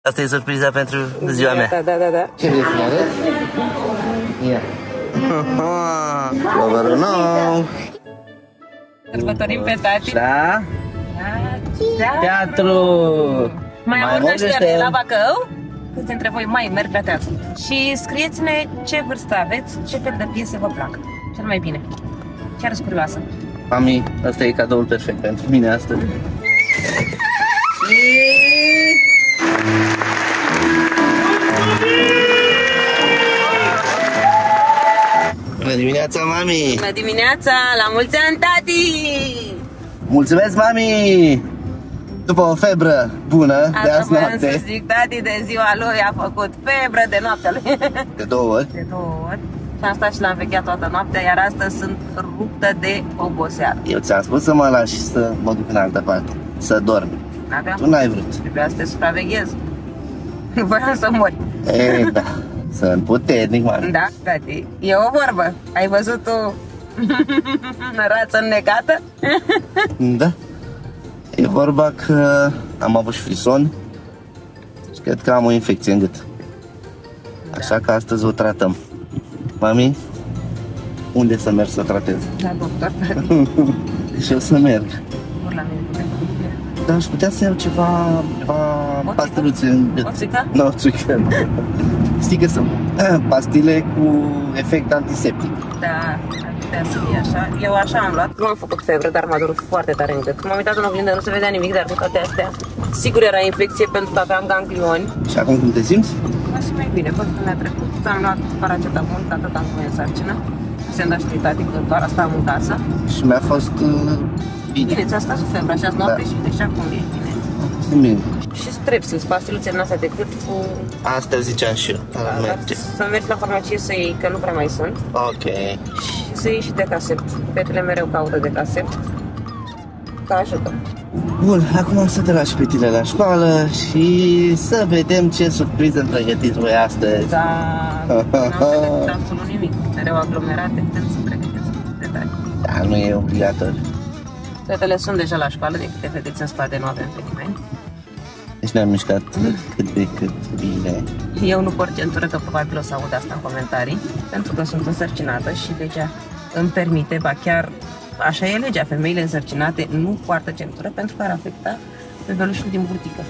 Asta e surpriza pentru ziua mea. Da. Ce vrei să-mi arăți? Ia. Coverul nou. Sărbătorim pe tati. Da? Teatru. Mai aud ăștia de la Bacău? Câți dintre voi mai merg la teatru? Și scrieți-ne ce vârstă aveți, ce fel de piese vă plac. Cel mai bine. Chiar sunt curioasă. Mami, ăsta e cadoul perfect pentru mine astăzi. Bună dimineața, mami! Bună dimineața! La mulți ani, tati! Mulțumesc, mami! După o febră bună de azi noapte. Asta să zic, tati de ziua lui a făcut febră de noaptea lui. De 2 ori. De 2 ori. Și am stat și l-am vegheat toată noaptea, iar astăzi sunt ruptă de oboseală. Eu ți-am spus să mă lași și să mă duc în altă parte, să dorm. Tu n-ai vrut. Trebuia să te supraveghez. Nu voiam să mori. E, da. Sunt puternic, mami. Da, tati. E o vorbă. Ai văzut o rață înnecată? Da. E vorba că am avut și frison și cred că am o infecție în gât. Așa că astăzi o tratăm. Mami, unde să merg să tratez? La doctor, tati. Și eu să merg. Ori la mine. Dar aș putea să iau ceva pasteluțe în gât. O țică? Nu, o țică. Știi că sunt pastile cu efect antiseptic. Da, ar putea să fie așa. Eu așa am luat. Nu am făcut febră, dar m-a durut foarte tare în gât. M-am uitat în oglindă, nu se vedea nimic, dar cu toate astea sigur era infecție pentru că aveam ganglioni. Și acum cum te simți? Mă simt mai bine, văd că mi-a trecut. Am luat paracetamol, că atât am fost în sarcină. Se-mi da și tati, că doar asta am în casă. Și mi-a fost bine. Bine, ți-a scăzut febra și azi noapte și deci acum e bine. Bine. Și strepsils, pastiluțe în astea de gât cu... Asta ziceam și eu. Să mergi la farmacie să iei, că nu prea mai sunt. Ok. Și să iei și de casept. Fetele mereu caută de casept. Că ajută. Bun, acum am să te lași pe tine la școală și să vedem ce surpriză îmi pregătiți voi astăzi. Da, n-am pregătit absolut nimic. Mereu aglomerate, putem să pregătesc detalii. Da, nu e obligatoriu. Fetele sunt deja la școală, de câte vedeți în spate, nu avem pe nimeni. Deci ne-am mișcat cât de cât bine. Eu nu port centură, că probabil o să aud asta în comentarii, pentru că sunt însărcinată și legea îmi permite, ba chiar așa e legea, femeile însărcinate nu poartă centură pentru că ar afecta bebelușul din burtică.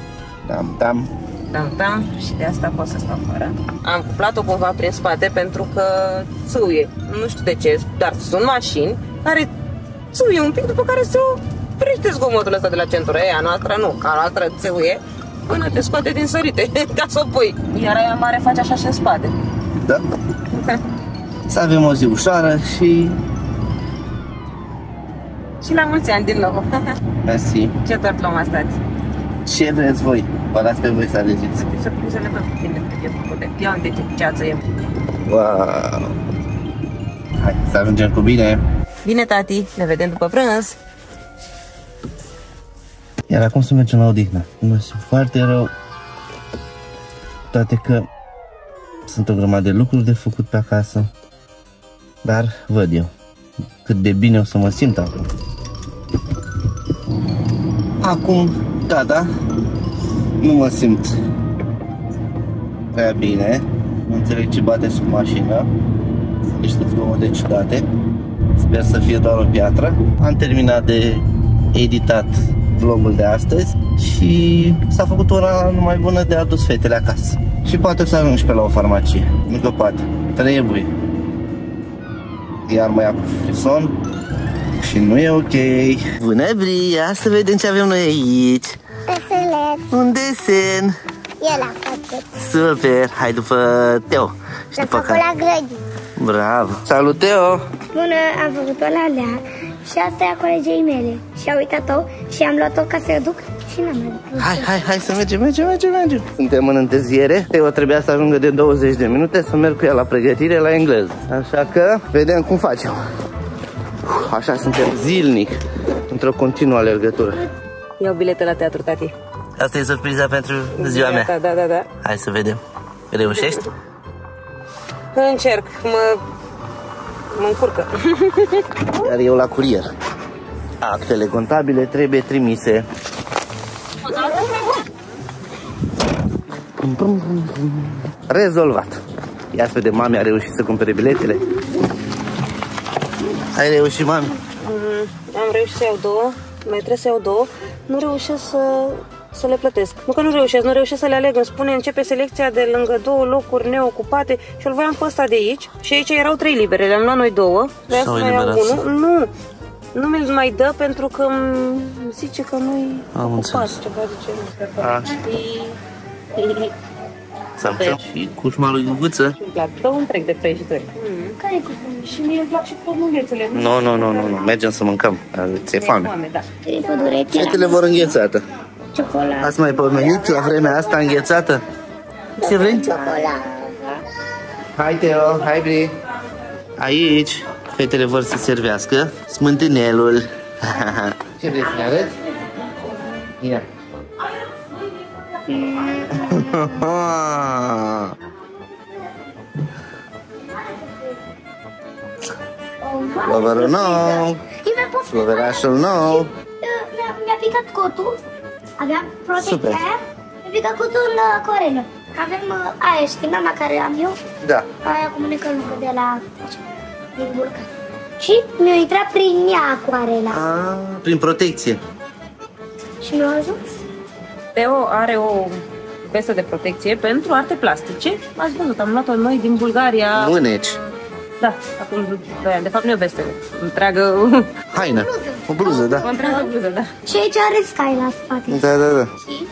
Tam, și de asta pot să stau fără. Am cuplat-o cumva prin spate pentru că țâuie, nu știu de ce, dar sunt mașini care țâuie un pic, după care se oprește zgomotul ăsta de la centură. A noastră nu, a noastră țâuie până te scoate din sărite, ca să o pui. Iar aia mare face așa și în spate. Da. Să avem o zi ușoară și... Și la mulți ani din nou. Mersi. Ce tort luăm astăzi? Ce vreți voi? Vă las pe voi să alegeți. Surprizele pentru tine, e făcute. Ia uite ce ceață e. Wow. Hai, să ajungem cu bine. Bine, tati, ne vedem după prânz. Iar acum să mergem la odihnă. Mă simt foarte rău. Toate că sunt o grămadă de lucruri de făcut pe acasă. Dar văd eu cât de bine o să mă simt acum. Acum, da, nu mă simt prea bine. Nu înțeleg ce bate sub mașină. Niște zgomote ciudate. Sper să fie doar o piatră. Am terminat de editat vlogul de astăzi și s-a făcut ora numai bună de adus fetele acasă. Și poate să ajung și pe la o farmacie. Nu că poate, trebuie. Iar mă ia cu frison și nu e ok. Bună, Bria, să vedem ce avem noi aici. Desenet. Un desen. El a făcut. Super, hai după Teo. Și după făcut la grădini. Bravo. Salut, Teo. Bună, am făcut-o la Lea și asta e a colegei mele. Și a uitat-o și am luat-o ca să o duc și n-am mai duc. Hai să mergem. Suntem în întârziere. Teo trebuia să ajungă de 20 de minute să merg cu ea la pregătire la engleză. Așa că vedem cum facem. Așa suntem zilnic, într-o continuă alergătură. Iau bilete la teatru, tati. Asta e surpriza pentru ziua mea. Da. Hai să vedem. Reușești? Încerc, mă încurcă. Iar eu la curier. Actele contabile trebuie trimise. Rezolvat. Ia să vedem, mami a reușit să cumpere biletele. Ai reușit, mami? Am reușit să iau două, mai trebuie să iau două. Nu reușesc să le plătesc. Nu că nu reușesc să le aleg. Îmi spune, începe selecția de lângă două locuri neocupate și îl voiam pe ăsta de aici. Și aici erau 3 libere, le-am luat noi două. Vreau să mai iau unul. Nu mi-l mai dă pentru că îmi zice că nu-i ocupat, ceva de genul. Așa. Și cușma lui Guguță. Îmi plac, dă un trec de prăjitori. Care-i cu Și mie îmi plac și portughețele. Nu, mergem să mâncăm. Ți-e foame. Da. Fetele vor înghețată. Ciocolată. Ați mai pomenit la vremea asta înghețată? Ce vrei? Ciocolată. Hai, Teo, hai, Bri. Aici, fetele vor să servească smântânelul. Ce vrei să ne arăți? Ia. Flăvărul nou. Flăvărașul nou. Mi-a picat cotul. Aveam protecția aia. Mi-a picat cotul în corelă. Avem aia, știi, mama care am eu? Da. Aia cu mânecă lungă de la... din burcă. Și mi-a intrat prin ea acoarela. Prin protecție. Și mi-a ajuns. Teo are o vestă de protecție pentru arte plastice. Ați văzut, am luat-o noi din Bulgaria. Mâneci. Da, acum 2 ani. De fapt nu e o vestă, întreagă... Haină. O bluză, da. O întreagă bluză, da. Și aici are sky la spate. Da. Și?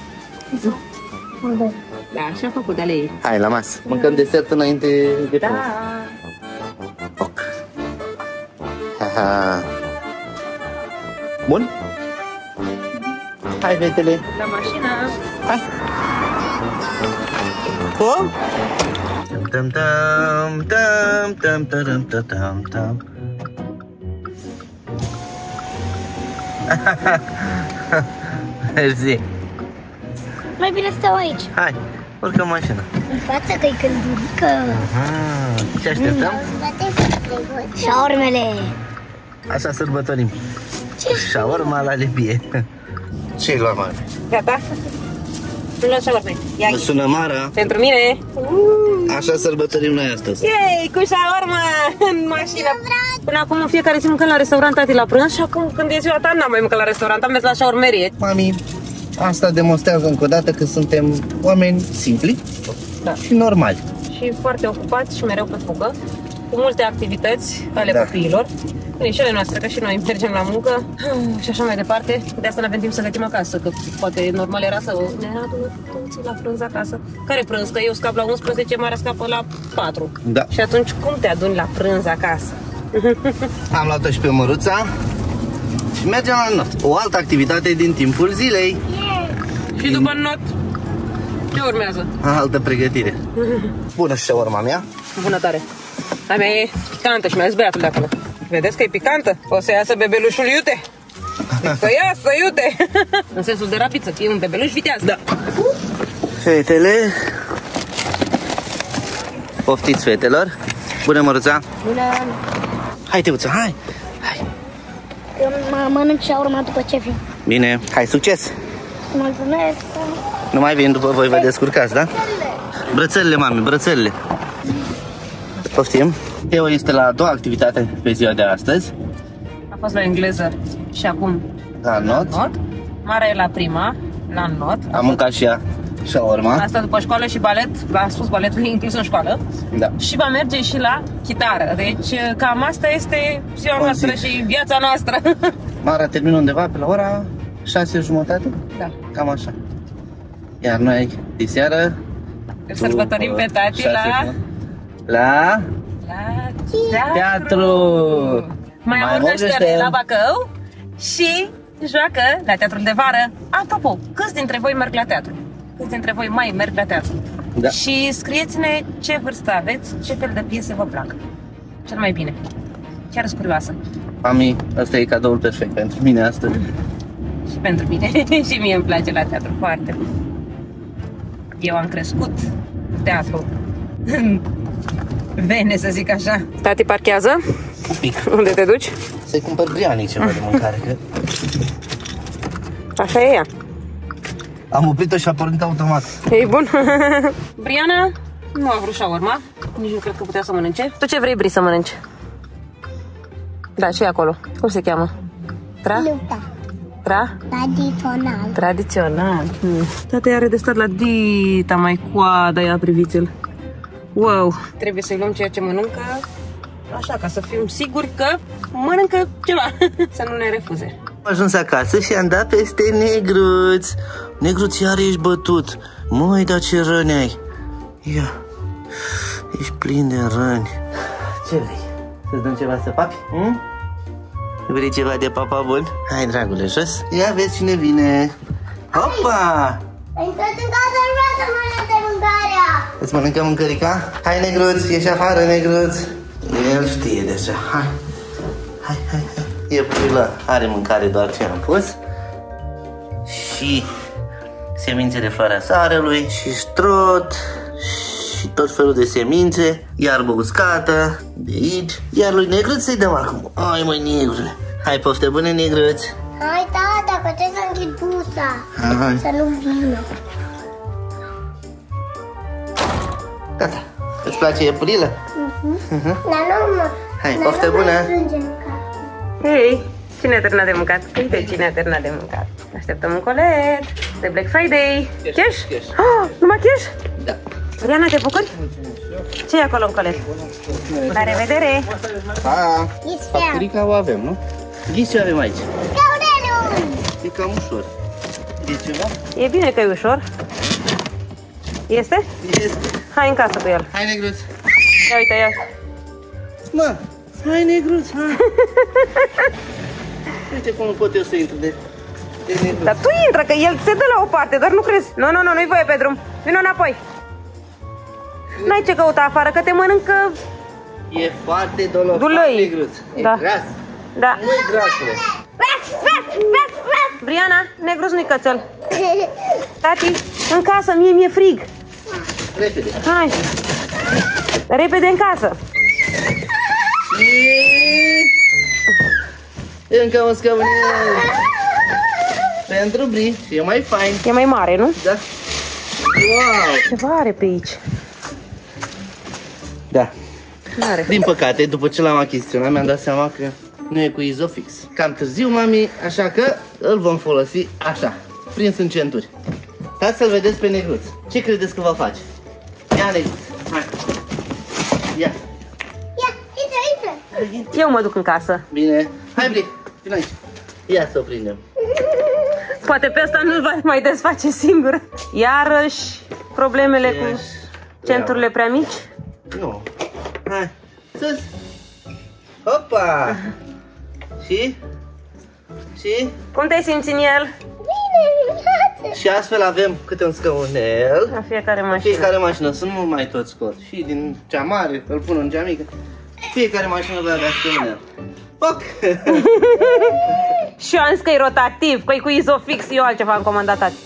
Da, așa a făcut de-ale ei. Hai, la masă. Mâncăm desert înainte de Da. foc. Bun? Hai, fetele. La mașină. Hai. Bun? Tam. Mersi. Mai bine stau aici. Hai, urcăm mașina. În față că-i căldurică. Ce așteptăm? Șaormele. Așa sărbătorim. Șaorma la Libie. Ce-i luat, mare? Gata? Nu luăm șaorme. Mă sună Mara. Pentru mine. Așa sărbătorim noi astăzi. Yay, cu șaorma în mașină. Până acum în fiecare zi mâncăm la restaurant, tati, la prânz. Și acum când e ziua ta n-am mai mâncat la restaurant, am mers la șaormerie. Mami, asta demonstrează încă o dată că suntem oameni simpli și normali. Și foarte ocupați și mereu pe fugă, cu multe activități ale copiilor. Și ale noastre, că și noi mergem la muncă și așa mai departe. De asta nu avem timp să gătim acasă, că poate normal era să ne adună toții la prânz acasă. Care prânz? Că eu scap la 11, Mara scapă la 4. Da. Și atunci cum te aduni la prânz acasă? Am luat-o și pe Măruța și mergem la not. O altă activitate din timpul zilei. Și după not, ce urmează? Altă pregătire. Bună și urma mea. Bună tare. A mea e picantă și mi-a zis băiatul de acolo. Vedeți că e picantă? O să iasă bebelușul iute. Să iasă iute. În sensul de rapid, să fie un bebeluș viteaz. Da. Fetele. Poftiți, fetelor. Bună, Măruța. Bună. Hai, Teuță, hai. Eu mănânc șaorma după ce vin. Bine, hai, succes. Mulțumesc. Nu mai vin după voi, vă descurcați, da? Brățările, mami, brățările. Poftim. Teo este la a doua activitate pe ziua de astăzi. A fost la engleză și acum la not. Mara e la prima, la not. Am mâncat și ea șaorma. Asta după școală și balet, a spus baletul inclus în școală. Da. Și va merge și la chitară. Deci cam asta este ziua noastră și viața noastră. Mara termină undeva pe la ora 6:30? Da. Cam așa. Iar noi de seară sărbătorim pe tati la teatru. Mai am o naștere la Bacău și joacă la teatrul de vară. Apropo, câți dintre voi merg la teatru? Câți dintre voi mai merg la teatru? Da. Și scrieți-ne ce vârstă aveți, ce fel de piese vă plac cel mai bine. Chiar sunt curioasă. Mami, ăsta e cadoul perfect pentru mine astăzi. Și pentru mine. Și mie îmi place la teatru foarte mult. Eu am crescut teatru în vene, să zic așa. Tati parchează? Un pic. Unde te duci? Să-i cumpăr brianic ceva de mâncare, că... Așa e ea. Am oprit-o și a pornit automat. E bun. Briana nu a vrut shawarma. Nici nu cred că putea să mănânce. Tu ce vrei, Bri, să mănânci? Da, ce e acolo? Cum se cheamă? Tradițional. Tradițional. Tata are de stat la dita, mai coada, ia priviți-l. Wow. Trebuie să-i luăm ceea ce mănâncă, așa, ca să fim siguri că mănâncă ceva. Să nu ne refuze. Am ajuns acasă și am dat peste Negruț. Negruț, iar ești bătut. Măi, dar ce răni ai. Ia, ești plin de răni. Ce vrei? Să-ți dăm ceva să papi? Vrei ceva de papa bun? Hai, dragule, jos. Ia vezi cine vine. Hopa! Intrați în casă, nu vreau să mănânce mâncarea. Îți mănâncă mâncărica? Hai, Negruț, ieși afară, Negruț. El știe deja. Hai, hai, hai, hai. E prilă, are mâncare doar ce am pus. Și semințe de floarea soarelui și strot și tot felul de semințe, iarbă uscată de aici. Iar lui Negruț să-i dăm acum. Ai, măi, Negrule. Hai, poftă bună, Negruț. Hai, tata, că trebuie să închid busa. Hai. Să nu vină. Gata. Îți place iepurilă? Dar nu mă. Hai, poftă bună. Hei, cine a terminat de mâncat? Uite cine a terminat de mâncat. Așteptăm un colet de Black Friday. Cash? Oh, numai cash? Da. Riana, te bucuri? Ce e acolo în colet? La revedere! Pa! Factorica o avem, nu? Ghiți ce avem aici? Scaunelul! E cam ușor. E ceva? E bine că e ușor. Este? Este. Hai în casă cu el. Hai, Negruț. Ia uite, ia. Mă, hai, Negruț, hai. Uite cum nu pot eu să intru de Negruț. Dar tu intră, că el se dă la o parte, doar nu crezi. Nu, nu-i voie pe drum. Vino înapoi. N-ai ce căuta afară, că te mănâncă... E foarte dolos. Dulăi. Negruț. E Da. gras. Da. Nu-i grasule. Briana, Negruț nu-i cățel. Tati, în casă, mie mi-e frig. Repede. Hai. Repede în casă. Și... încă un scaunel. Pentru Bri. Și e mai fain. E mai mare, nu? Da. Wow. Ceva are pe aici. Da. N-are. Din păcate, după ce l-am achiziționat, mi-am dat seama că nu e cu Isofix. Cam târziu, mami, așa că îl vom folosi așa, prins în centuri. Stați să-l vedeți pe Negruț. Ce credeți că va face? Ia, Negruț, hai. Ia. Ia, intră. Eu mă duc în casă. Bine. Hai, Bri, vino aici. Ia să o prindem. Poate pe asta nu-l va mai desface singur. Iarăși problemele cu centurile prea mici. Nu. Hai, sus. Hopa. Și? Cum te simți în el? Bine, Și astfel avem câte un scaunel. La fiecare mașină. Fiecare mașină, să nu mai tot scot. Și din cea mare, îl pun în cea mică. Fiecare mașină va avea scaunel. Foc! Și eu am zis că e rotativ, că e cu Isofix, eu altceva am comandat azi.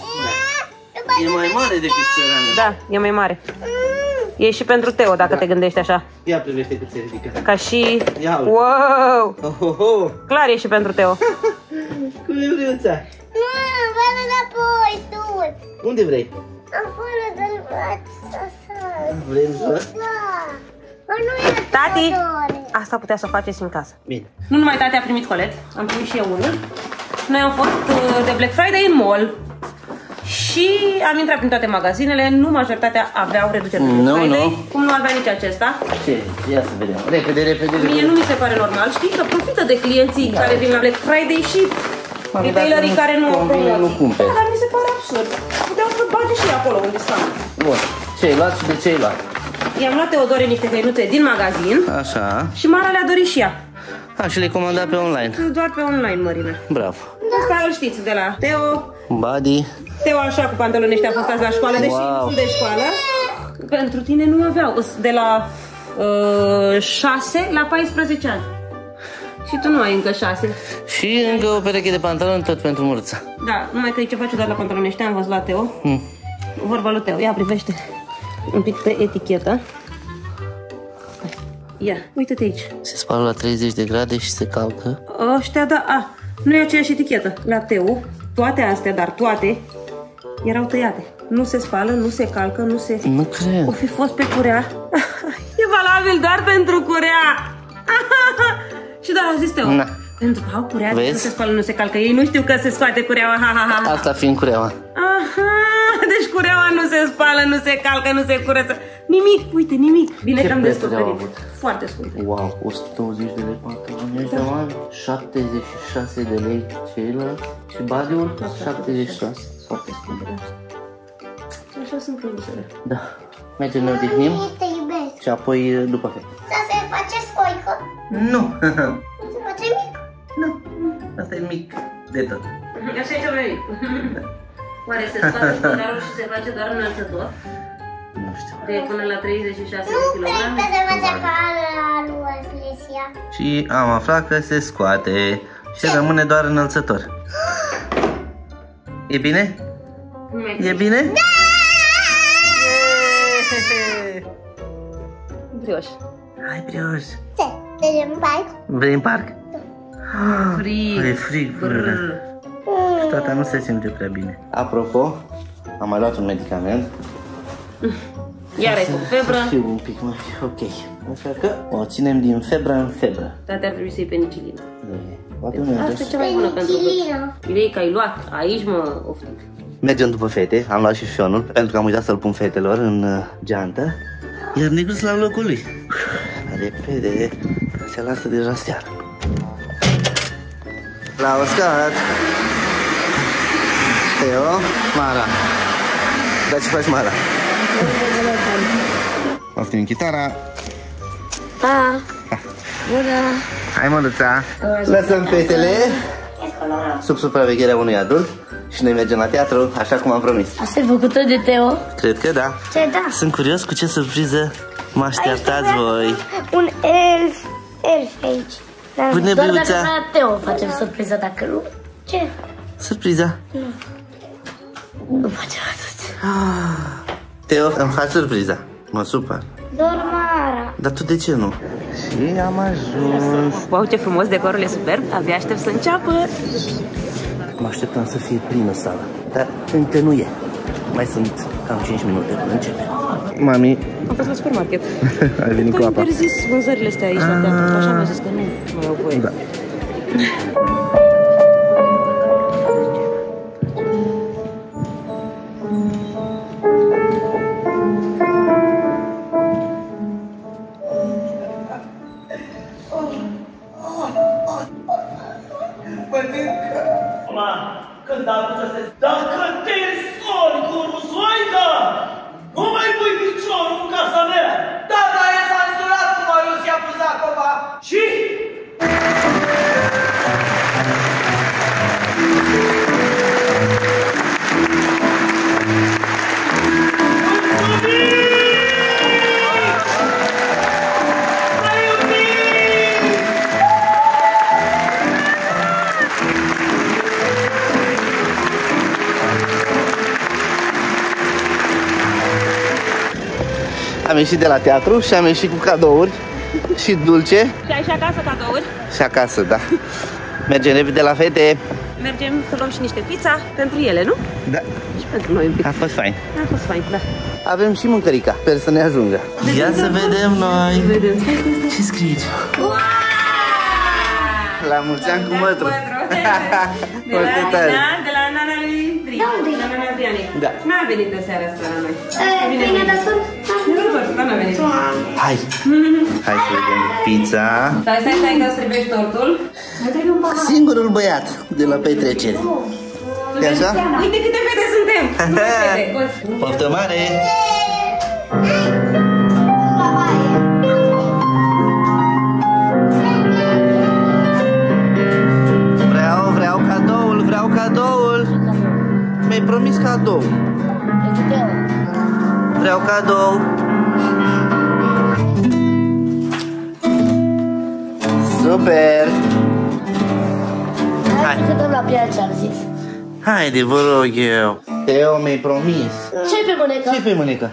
E mai mare decât scaunelul. Da, e mai mare. E și pentru Teo, dacă te gândești așa. Ia privește cât se ridică. Ca și... Ia uite. Wow! Ohoho! Clar e și pentru Teo. Cum e Briuța? Vă înapoi, sus. Unde vrei? Afară de-l așa. Vrei în jos? Da. Mă, nu e Tati, dore. asta putea să o faceți în casă. Bine. Nu numai tati a primit colet, am primit și eu unul. Noi am fost de Black Friday în mall și am intrat prin toate magazinele, nu majoritatea aveau reduceri de Black Friday, cum nu avea nici acesta. Ce? Ia să vedem. Repede. Mie nu mi se pare normal, știi, că profită de clienții care vin la Black Friday și retailerii care nu au promoții. Nu cumperi. Da, dar mi se pare absurd. Puteau să bage și acolo un discount. Bun. Ce ai luat și de ce ai luat? I-am luat Teodore niște căinuțe din magazin. Așa. Și Mara le-a dorit și ea. Și le-ai comandat pe online. Doar pe online, mărime. Bravo. Asta îl știți de la Teo. Body. Teo așa cu pantaloni ăștia a fost azi la școală, deși nu sunt de școală. Pentru tine nu aveau. De la 6 la 14 ani. Și tu nu ai încă 6. Și încă o pereche de pantaloni tot pentru Mârța. Da, numai că e ceva ciudat la pantaloni ăștia, am văzut la Teo. Vorba lui Teo, ia privește un pic pe etichetă. Ia, uite-te aici. Se spală la 30 de grade și se calcă. Ăștia, da, nu e aceeași etichetă. La Teo, toate astea, dar toate, erau tăiate. Nu se spală, nu se calcă, nu se... Nu cred. O fi fost pe curea. E valabil doar pentru curea. Și doar a zis Teo. Na. Pentru că au curea, nu se spală, nu se calcă. Ei nu știu că se scoate cureaua. Asta fiind cureaua. Aha, deci cureaua nu se spală, nu se calcă, nu se curăță. Nimic, uite, nimic. Bine că am descoperit. Foarte scump. Wow, 120 de lei pantaloni ăștia mari, 76 de lei ceilalți și badiul 76. Foarte scump. Așa sunt produsele. Da. Mergem, ne odihnim și apoi după fel. Să se face scoică? Nu. Se face mic? Nu. Asta e mic de tot. Așa e cel mai mic. Oare se scoate spălarul și se face doar înălțător? Nu știu. De până la 36 de kg? Nu cred că se face ca la lui Flesia. Și am aflat că se scoate și rămâne doar înălțător. E bine? E bine? Da! Brioș. Hai, brioș. Ce? Vrei în parc? Vrei în parc? Frig. E frig. Și tata nu se simte prea bine. Apropo, am mai luat un medicament. Iar ai cu febră. Să fiu un pic mai ok. Așa că o ținem din febră în febră. Tata ar trebui să iei penicilină. Asta e cea mai bună pentru că ideea că ai luat. Aici mă oftic. Mergem după fete, am luat și fionul, pentru că am uitat să-l pun fetelor în geantă. Iar Negus la locul lui. Repede, se lasă deja seara. La uscat. Teo, Mara. Dar ce faci, Mara? Poftim chitara. Pa! Bună! Hai, măluța! Lăsăm fetele sub supravegherea unui adult și noi mergem la teatru, așa cum am promis. Asta e făcută de Teo? Cred că da. Ce da? Sunt curios cu ce surpriză mă așteptați voi. Un elf aici. Pune doar biuța. dacă vrea Teo facem surpriza, dacă nu... Ce? Surpriza? Nu facem atât. Teo, îmi faci surpriza. Mă supăr. Doar Mara. Dar tu de ce nu? Și am ajuns. Wow, ce frumos, decorul e superb. Abia aștept să înceapă. Mă așteptam să fie plină sala, dar încă nu e. Mai sunt cam 5 minute până începe. Mami, Am fost la supermarket. ai venit cu apa. Am interzis vânzările astea aici la teatru. Așa mi-a zis că nu mai au voie. Da. Când a pus să se... Dacă te sori cu rusoica, nu mai pui piciorul în casa mea! Da, dar e cenzurat cum a Ius i-a pus acum și... Am ieșit de la teatru și am ieșit cu cadouri și dulce. Și ai și acasă cadouri? Și acasă, da. Mergem repede la fete. Mergem să luăm și niște pizza pentru ele, nu? Da. Și pentru noi un pic. A fost fain. A fost fain, da. Avem și mâncărica, sper să ne ajungă. Ia să vedem noi. Ce scrii aici? La mulți ani cu mătru. Foarte tare. De la nana lui Dri. De la nana Adrianei. Da. N-a venit în seara asta la noi. Bine, dar sunt... Nu, n-a venit. Hai. Hai să vedem pizza. Stai că îți trebuie tortul. Singurul băiat de la petrecere. E așa? Uite câte fete suntem. Nu fete, cozi. Poftă mare! Vreau cadoul, vreau cadoul. Mi-ai promis cadou. Vreau cadou. Super! Hai că dăm la piață, ce-am zis. Haide, vă rog eu. Teo, mi-ai promis. Ce pe mânecă? Ce pe mânecă?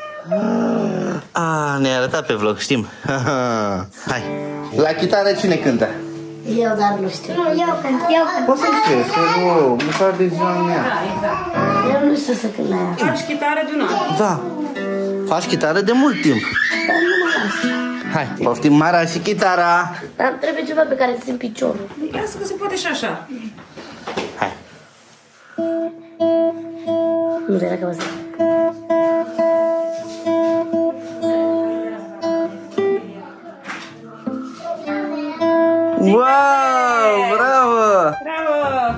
Ne-ai arătat pe vlog, știm. Hai. La chitară cine cântă? Eu, dar nu știu. Nu, eu cânt, eu cânt. Poți să-mi spui, te rog, nu fac de ziua mea. Da, exact. Eu nu știu să cânt la ea. Faci chitară de un an. Da. Faci chitară de mult timp. Dar nu mă las. Hai, poftim Mara și chitara. Dar trebuie ceva pe care țin piciorul. Lasă că se poate și așa. Hai. Nu te dacă vă zic. Wow, bravo! Bravo!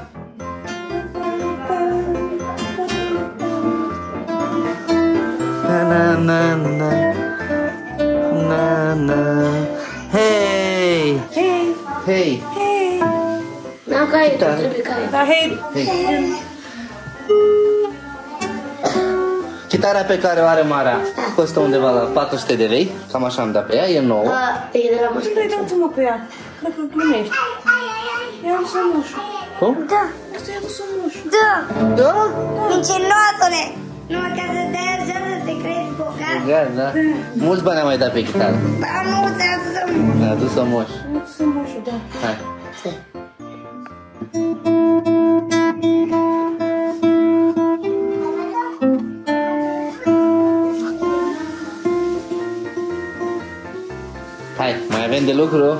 Na na na na na. Hey! Hei! Hey! Hei! N-am caietul, trebuie caietul. Da, hei! Chitara pe care o are Mara costă undeva la 400 de lei. Cam așa am dat pe ea, e nouă. E de la Ce măscă. vrei dat tu, mă, pe ea? Cred că glumești. Ia un sămuș. Cum? Da, Asta e un sămuș. da. Da? Mincinoasule! Nu mă ca să te așa să te crezi bogat. Da. Mulți bani am mai dat pe chitară. Dar nu ți-a să mă. Mi-a adus-o moș. Ia un sămușul, da. Hai. Hai, mai avem de lucru?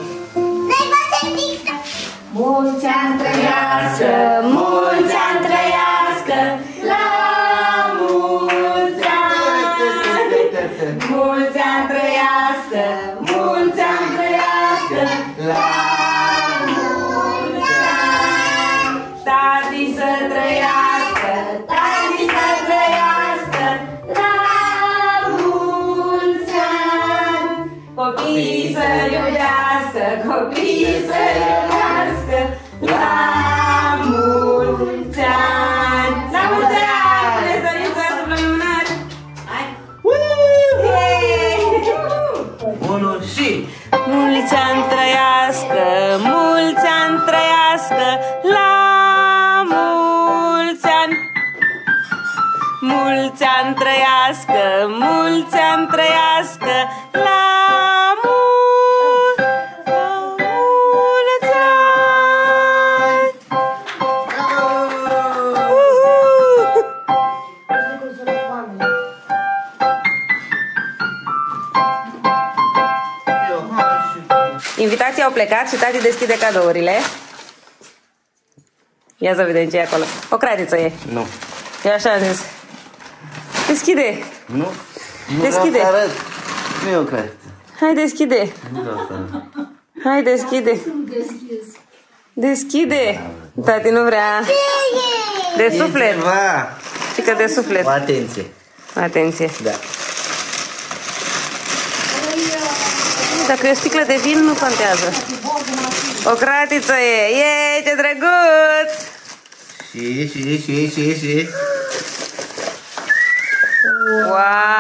Mulți ani trăiască, mulți ani trăiască, la mulți ani. Mulți ani trăiască, mulți ani trăiască, la mulți ani. Tati să trăiască, tati să trăiască, la mulți ani. Copiii să iubească, copiii să iubească, la mulți ani. La mulți ani! Ne dorim să subliminat! Hai! Unu și... Mulți ani trăiască, mulți ani trăiască, la mulți ani. Mulți ani trăiască, mulți ani trăiască, la mulți ani. Invitații au plecat și tati deschide cadourile. Ia să vedem ce e acolo. O cratiță e. Nu. E așa am zis. Deschide. Nu. Nu Deschide. vreau să arăt. Nu e o cratiță. Hai, deschide. Nu vreau să arăt. Hai, deschide. Deschide. Tati nu vrea. De E suflet. ceva. Și că de suflet. O atenție. Atenție. Da. Dacă e o sticlă de vin, nu contează. O cratiță e. E, ce drăguț! Și. Wow!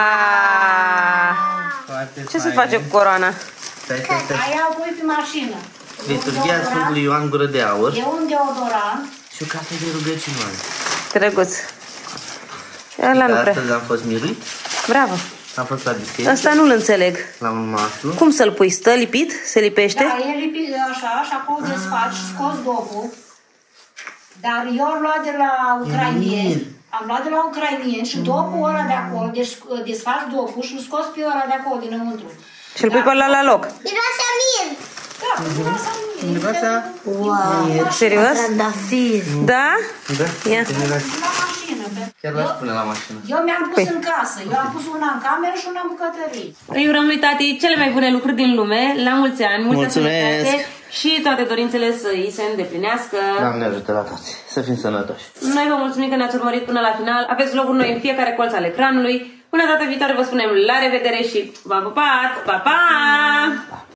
Foarte Ce se fain. face cu coroana? Stai. Aia o pui pe mașină. Liturghia Sfântului Ioan Gură de Aur E un deodorant. și o carte de rugăciune. Drăguț. Ăla nu prea. Astăzi am fost miruit, Bravo. am fost la biserică, Asta nu-l înțeleg. la un maslu. Cum să-l pui? Stă lipit? Se lipește? Da, e lipit așa și acolo desfaci, scoți dopul. Dar eu am luat de la ucrainieni. Am luat de la ucrainieni și dopul ăla de acolo, deci desfaci dopul și îl scoți pe ăla de acolo, dinăuntru. Și-l pui pe ăla la loc. Miroase a mir. Da, asta nu e. Miroasa? Wow. Serios? Trandafir. Da? Da. Ia. La mașină. Chiar l-aș pune la mașină. Eu mi-am pus Păi. în casă. Eu am pus una în cameră și una în bucătărie. Îi urăm lui tati cele mai bune lucruri din lume, la mulți ani, multă Mulțumesc. sănătate și toate dorințele să îi se îndeplinească. Doamne ajută la toți. Să fim sănătoși. Noi vă mulțumim că ne-ați urmărit până la final. Aveți locuri noi în fiecare colț al ecranului. Până data viitoare vă spunem la revedere și v-am pupat! Pa, pa!